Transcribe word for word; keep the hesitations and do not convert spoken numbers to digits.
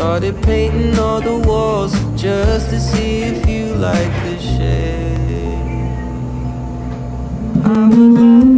started painting all the walls just to see if you like the shade. I would love